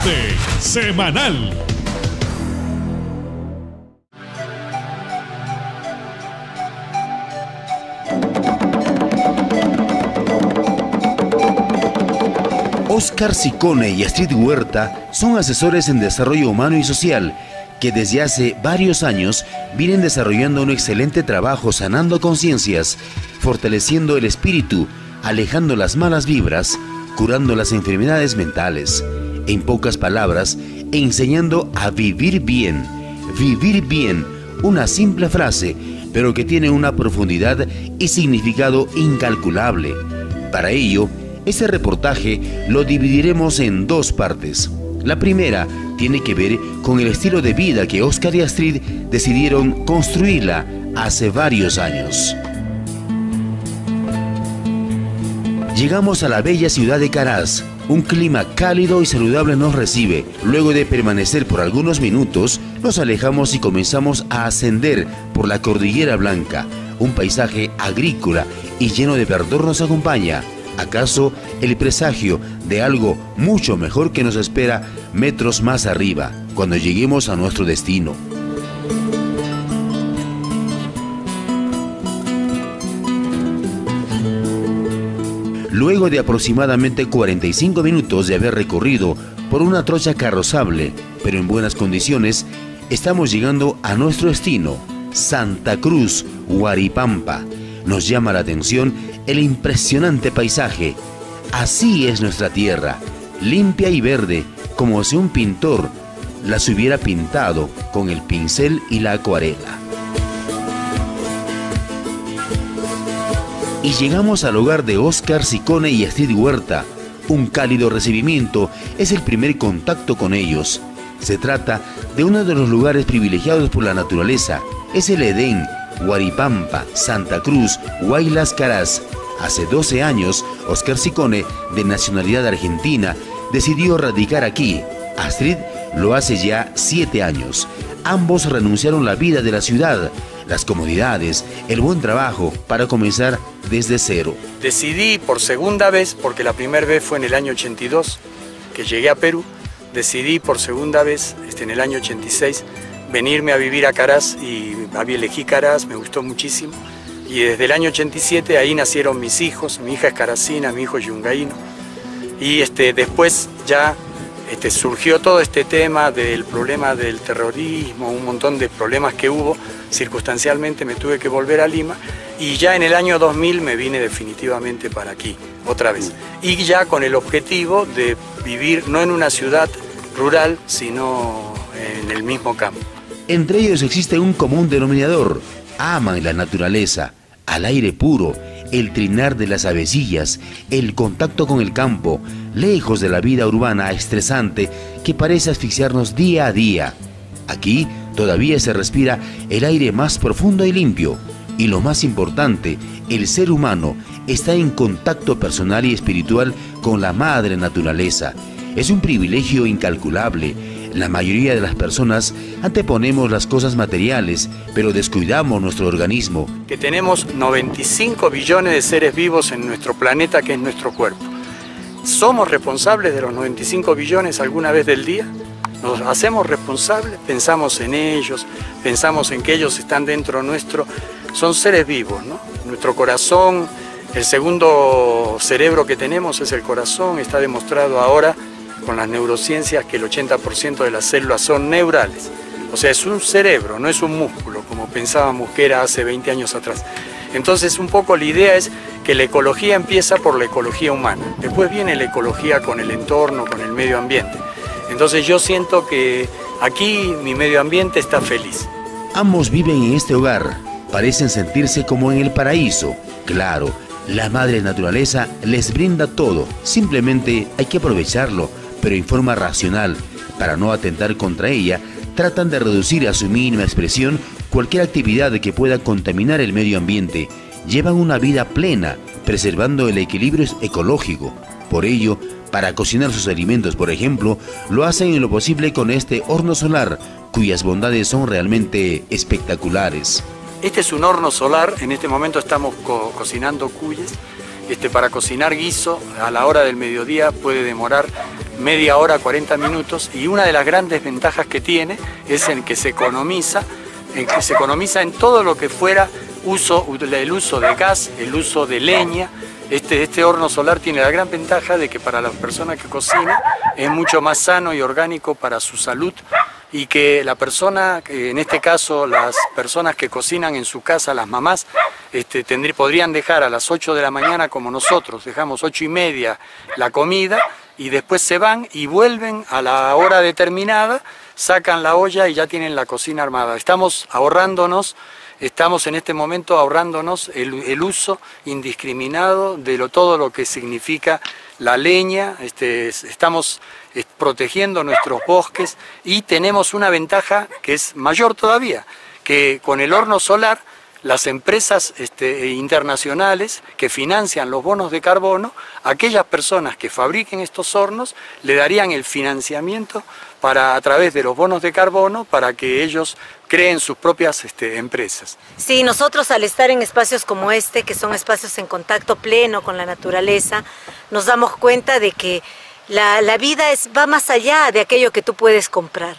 Deporte Semanal. Oscar Ciccone y Astrid Huerta son asesores en desarrollo humano y social que desde hace varios años vienen desarrollando un excelente trabajo sanando conciencias, fortaleciendo el espíritu, alejando las malas vibras, curando las enfermedades mentales, en pocas palabras, enseñando a vivir bien. Vivir bien, una simple frase, pero que tiene una profundidad y significado incalculable. Para ello, este reportaje lo dividiremos en dos partes. La primera tiene que ver con el estilo de vida que Oscar y Astrid decidieron construirla hace varios años. Llegamos a la bella ciudad de Caraz. Un clima cálido y saludable nos recibe. Luego de permanecer por algunos minutos, nos alejamos y comenzamos a ascender por la Cordillera Blanca. Un paisaje agrícola y lleno de verdor nos acompaña. ¿Acaso el presagio de algo mucho mejor que nos espera metros más arriba, cuando lleguemos a nuestro destino? Luego de aproximadamente 45 minutos de haber recorrido por una trocha carrozable, pero en buenas condiciones, estamos llegando a nuestro destino, Santa Cruz, Huaripampa. Nos llama la atención el impresionante paisaje. Así es nuestra tierra, limpia y verde, como si un pintor las hubiera pintado con el pincel y la acuarela. Y llegamos al hogar de Oscar Ciccone y Astrid Huerta. Un cálido recibimiento es el primer contacto con ellos. Se trata de uno de los lugares privilegiados por la naturaleza. Es el Edén, Huaripampa, Santa Cruz, Huaylas, Caraz. Hace 12 años, Oscar Ciccone, de nacionalidad argentina, decidió radicar aquí. Astrid lo hace ya 7 años. Ambos renunciaron a la vida de la ciudad, las comodidades, el buen trabajo, para comenzar desde cero. Decidí por segunda vez, porque la primera vez fue en el año 82, que llegué a Perú, decidí por segunda vez, en el año 86, venirme a vivir a Caraz, y elegí Caraz, me gustó muchísimo. Y desde el año 87 ahí nacieron mis hijos, mi hija es caracina, mi hijo es yungaíno. Y después ya surgió todo este tema del problema del terrorismo, un montón de problemas que hubo. Circunstancialmente me tuve que volver a Lima y ya en el año 2000 me vine definitivamente para aquí, otra vez. Y ya con el objetivo de vivir no en una ciudad rural, sino en el mismo campo. Entre ellos existe un común denominador: aman la naturaleza, al aire puro, el trinar de las avecillas, el contacto con el campo, lejos de la vida urbana estresante que parece asfixiarnos día a día. Aquí todavía se respira el aire más profundo y limpio. Y lo más importante, el ser humano está en contacto personal y espiritual con la madre naturaleza. Es un privilegio incalculable. La mayoría de las personas anteponemos las cosas materiales, pero descuidamos nuestro organismo. Que tenemos 95 billones de seres vivos en nuestro planeta, que es nuestro cuerpo. ¿Somos responsables de los 95 billones alguna vez del día? ¿Nos hacemos responsables? Pensamos en ellos, pensamos en que ellos están dentro nuestro. Son seres vivos, ¿no? Nuestro corazón, el segundo cerebro que tenemos es el corazón. Está demostrado ahora con las neurociencias que el 80% de las células son neurales. O sea, es un cerebro, no es un músculo, como pensábamos que era hace 20 años atrás. Entonces, un poco la idea es que la ecología empieza por la ecología humana. Después viene la ecología con el entorno, con el medio ambiente. Entonces yo siento que aquí mi medio ambiente está feliz. Ambos viven en este hogar, parecen sentirse como en el paraíso. Claro, la madre naturaleza les brinda todo, simplemente hay que aprovecharlo, pero en forma racional. Para no atentar contra ella, tratan de reducir a su mínima expresión cualquier actividad que pueda contaminar el medio ambiente. Llevan una vida plena, preservando el equilibrio ecológico. Por ello, para cocinar sus alimentos, por ejemplo, lo hacen en lo posible con este horno solar, cuyas bondades son realmente espectaculares. Este es un horno solar, en este momento estamos cocinando cuyes. Para cocinar guiso a la hora del mediodía puede demorar media hora, 40 minutos, y una de las grandes ventajas que tiene es en que se economiza en todo lo que fuera el uso de gas, el uso de leña. Este horno solar tiene la gran ventaja de que para las personas que cocinan es mucho más sano y orgánico para su salud, y que la persona, en este caso las personas que cocinan en su casa, las mamás, podrían dejar a las 8 de la mañana como nosotros, dejamos 8:30 la comida y después se van y vuelven a la hora determinada, sacan la olla y ya tienen la cocina armada. Estamos en este momento ahorrándonos el uso indiscriminado de todo lo que significa la leña. Estamos protegiendo nuestros bosques y tenemos una ventaja que es mayor todavía, que con el horno solar las empresas internacionales que financian los bonos de carbono, aquellas personas que fabriquen estos hornos le darían el financiamiento a través de los bonos de carbono para que ellos creen sus propias empresas. Sí, nosotros al estar en espacios como este, que son espacios en contacto pleno con la naturaleza, nos damos cuenta de que la vida va más allá de aquello que tú puedes comprar.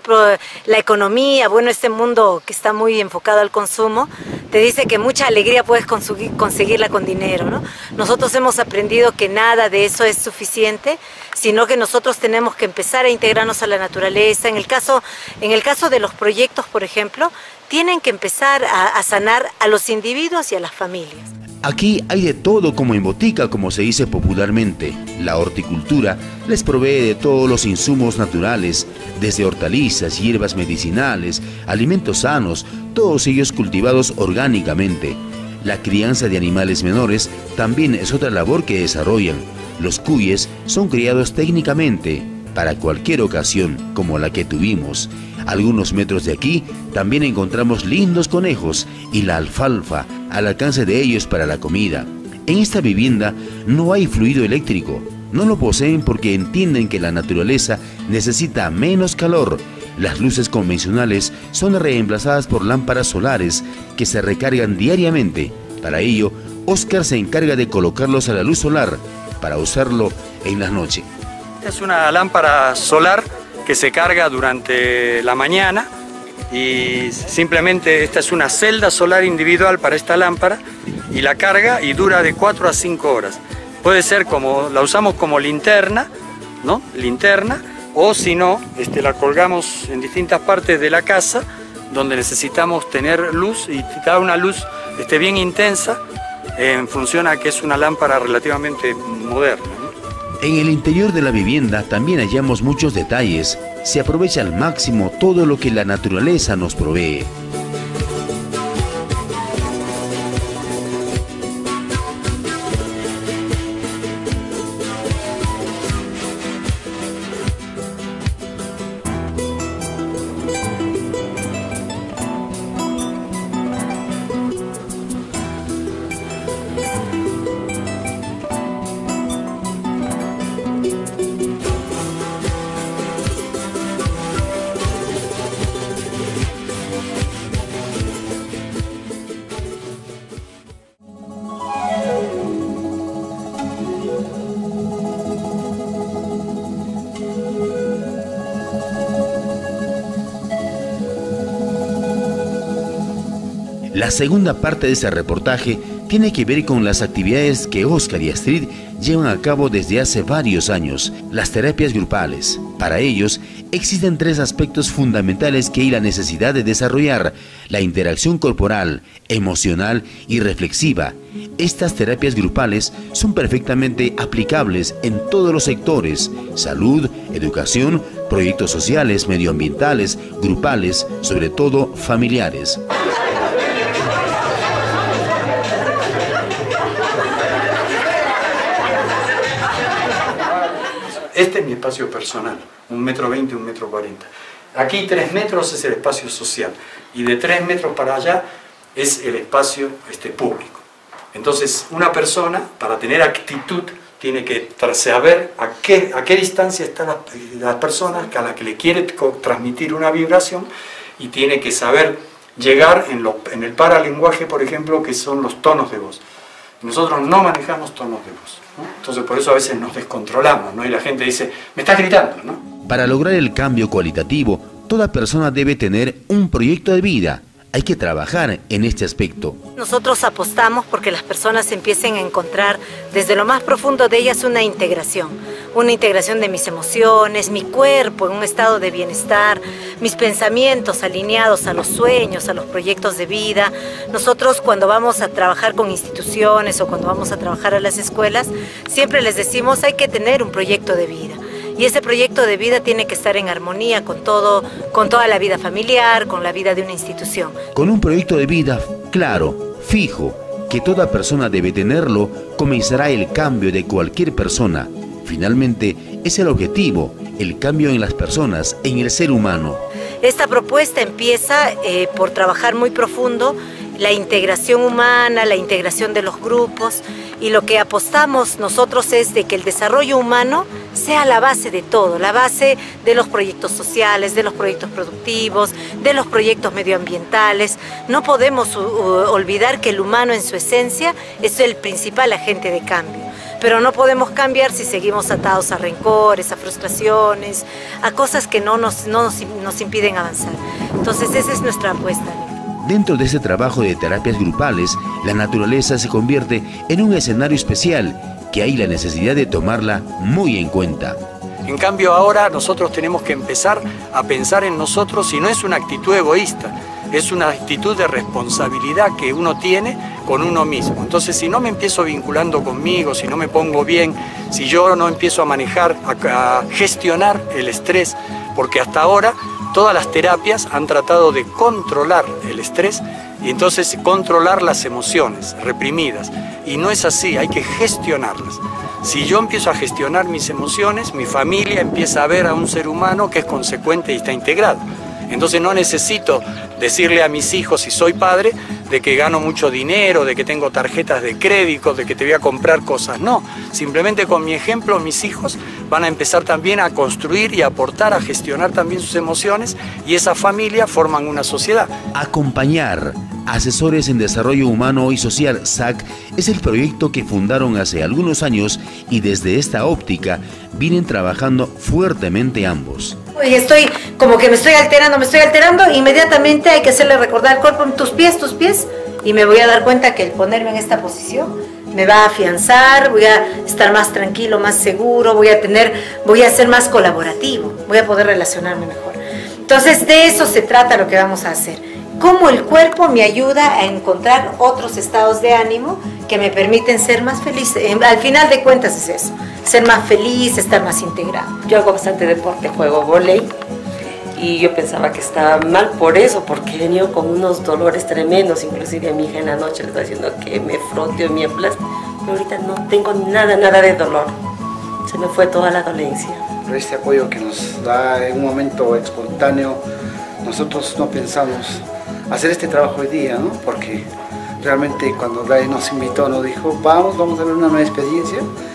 La economía, bueno, este mundo que está muy enfocado al consumo, te dice que mucha alegría puedes conseguirla con dinero, ¿no? Nosotros hemos aprendido que nada de eso es suficiente, sino que nosotros tenemos que empezar a integrarnos a la naturaleza. En el caso de los proyectos, por ejemplo, tienen que empezar a sanar a los individuos y a las familias. Aquí hay de todo como en botica, como se dice popularmente. La horticultura les provee de todos los insumos naturales, desde hortalizas, hierbas medicinales, alimentos sanos, todos ellos cultivados orgánicamente. La crianza de animales menores también es otra labor que desarrollan. Los cuyes son criados técnicamente para cualquier ocasión, como la que tuvimos. A algunos metros de aquí también encontramos lindos conejos y la alfalfa al alcance de ellos para la comida. En esta vivienda no hay fluido eléctrico. No lo poseen porque entienden que la naturaleza necesita menos calor. Las luces convencionales son reemplazadas por lámparas solares que se recargan diariamente. Para ello, Óscar se encarga de colocarlos a la luz solar para usarlo en la noche. Es una lámpara solar que se carga durante la mañana y simplemente esta es una celda solar individual para esta lámpara y la carga y dura de 4 a 5 horas. Puede ser la usamos como linterna, ¿no? Linterna, o si no, la colgamos en distintas partes de la casa donde necesitamos tener luz y da una luz bien intensa en función a que es una lámpara relativamente moderna, ¿no? En el interior de la vivienda también hallamos muchos detalles. Se aprovecha al máximo todo lo que la naturaleza nos provee. La segunda parte de este reportaje tiene que ver con las actividades que Óscar y Astrid llevan a cabo desde hace varios años, las terapias grupales. Para ellos existen 3 aspectos fundamentales que hay la necesidad de desarrollar: la interacción corporal, emocional y reflexiva. Estas terapias grupales son perfectamente aplicables en todos los sectores: salud, educación, proyectos sociales, medioambientales, grupales, sobre todo familiares. Este es mi espacio personal, 1,20 metros, 1,40 metros. Aquí 3 metros es el espacio social y de 3 metros para allá es el espacio público. Entonces, una persona, para tener actitud, tiene que saber a qué distancia están las personas a las que le quiere transmitir una vibración, y tiene que saber llegar en el paralenguaje, por ejemplo, que son los tonos de voz. Nosotros no manejamos tonos de voz, ¿no? Entonces por eso a veces nos descontrolamos, ¿no? Y la gente dice, me estás gritando, ¿no? Para lograr el cambio cualitativo, toda persona debe tener un proyecto de vida. Hay que trabajar en este aspecto. Nosotros apostamos porque las personas empiecen a encontrar desde lo más profundo de ellas una integración de mis emociones, mi cuerpo en un estado de bienestar, mis pensamientos alineados a los sueños, a los proyectos de vida. Nosotros cuando vamos a trabajar con instituciones o cuando vamos a trabajar a las escuelas, siempre les decimos hay que tener un proyecto de vida. Y ese proyecto de vida tiene que estar en armonía con toda la vida familiar, con la vida de una institución. Con un proyecto de vida claro, fijo, que toda persona debe tenerlo, comenzará el cambio de cualquier persona. Finalmente, es el objetivo, el cambio en las personas, en el ser humano. Esta propuesta empieza por trabajar muy profundo la integración humana, la integración de los grupos, y lo que apostamos nosotros es de que el desarrollo humano sea la base de todo, la base de los proyectos sociales, de los proyectos productivos, de los proyectos medioambientales. No podemos olvidar que el humano en su esencia es el principal agente de cambio, pero no podemos cambiar si seguimos atados a rencores, a frustraciones, a cosas que no nos impiden avanzar. Entonces esa es nuestra apuesta. Dentro de este trabajo de terapias grupales, la naturaleza se convierte en un escenario especial que hay la necesidad de tomarla muy en cuenta. En cambio ahora nosotros tenemos que empezar a pensar en nosotros y no es una actitud egoísta, es una actitud de responsabilidad que uno tiene con uno mismo. Entonces si no me empiezo vinculando conmigo, si no me pongo bien, si yo no empiezo a manejar, a gestionar el estrés, porque hasta ahora todas las terapias han tratado de controlar el estrés y entonces controlar las emociones reprimidas. Y no es así, hay que gestionarlas. Si yo empiezo a gestionar mis emociones, mi familia empieza a ver a un ser humano que es consecuente y está integrado. Entonces no necesito decirle a mis hijos, si soy padre, de que gano mucho dinero, de que tengo tarjetas de crédito, de que te voy a comprar cosas. No, simplemente con mi ejemplo mis hijos van a empezar también a construir y a aportar, a gestionar también sus emociones y esa familia forman una sociedad. Acompañar Asesores en Desarrollo Humano y Social, SAC, es el proyecto que fundaron hace algunos años y desde esta óptica vienen trabajando fuertemente ambos. Y estoy como que me estoy alterando, inmediatamente hay que hacerle recordar al cuerpo, tus pies, y me voy a dar cuenta que el ponerme en esta posición me va a afianzar, voy a estar más tranquilo, más seguro, voy a ser más colaborativo, voy a poder relacionarme mejor. Entonces de eso se trata lo que vamos a hacer. Cómo el cuerpo me ayuda a encontrar otros estados de ánimo que me permiten ser más feliz. Al final de cuentas es eso, ser más feliz, estar más integrado. Yo hago bastante deporte, juego vóley y yo pensaba que estaba mal por eso, porque he venido con unos dolores tremendos, inclusive a mi hija en la noche le está diciendo que me frote o me aplaste, pero ahorita no tengo nada de dolor, se me fue toda la dolencia. Pero este apoyo que nos da en un momento espontáneo, nosotros no pensamos hacer este trabajo hoy día, ¿no? Porque realmente cuando Gladys nos invitó, nos dijo, vamos a ver una nueva experiencia,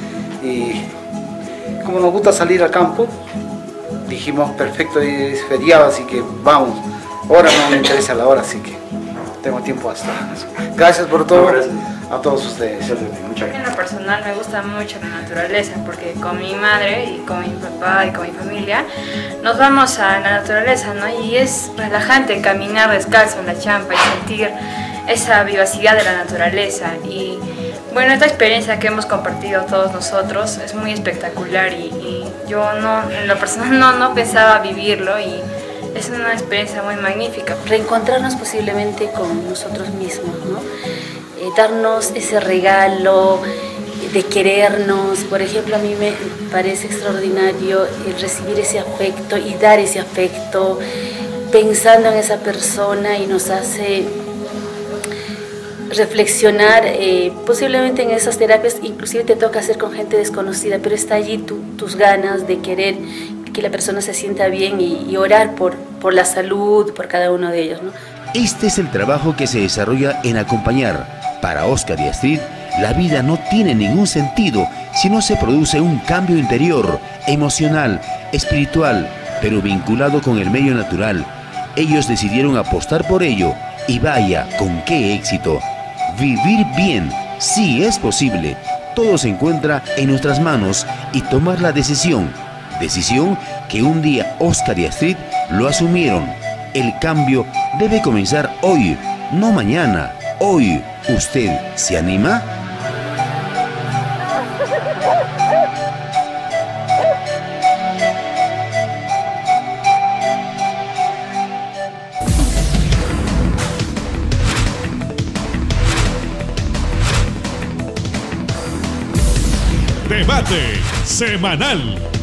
y como nos gusta salir al campo, dijimos, perfecto, es feriado, así que vamos. Ahora no me interesa la hora, así que tengo tiempo hasta. Gracias por todo, a todos ustedes. En lo personal me gusta mucho la naturaleza, porque con mi madre y con mi papá y con mi familia nos vamos a la naturaleza, ¿no? Y es relajante caminar descalzo en la champa y sentir esa vivacidad de la naturaleza. Y bueno, esta experiencia que hemos compartido todos nosotros es muy espectacular y yo en lo personal no pensaba vivirlo y es una experiencia muy magnífica. Reencontrarnos posiblemente con nosotros mismos, ¿no? Darnos ese regalo de querernos. Por ejemplo, a mí me parece extraordinario recibir ese afecto y dar ese afecto pensando en esa persona, y nos hace reflexionar. Posiblemente en esas terapias inclusive te toca hacer con gente desconocida, pero está allí tus ganas de querer que la persona se sienta bien y orar por la salud, por cada uno de ellos, ¿no? Este es el trabajo que se desarrolla en Acompañar. Para Oscar y Astrid, la vida no tiene ningún sentido si no se produce un cambio interior, emocional, espiritual, pero vinculado con el medio natural. Ellos decidieron apostar por ello y vaya, con qué éxito. Vivir bien Sí es posible. Todo se encuentra en nuestras manos y tomar la decisión. Decisión que un día Oscar y Astrid lo asumieron. El cambio debe comenzar hoy, no mañana. Hoy, ¿usted se anima? Debate semanal.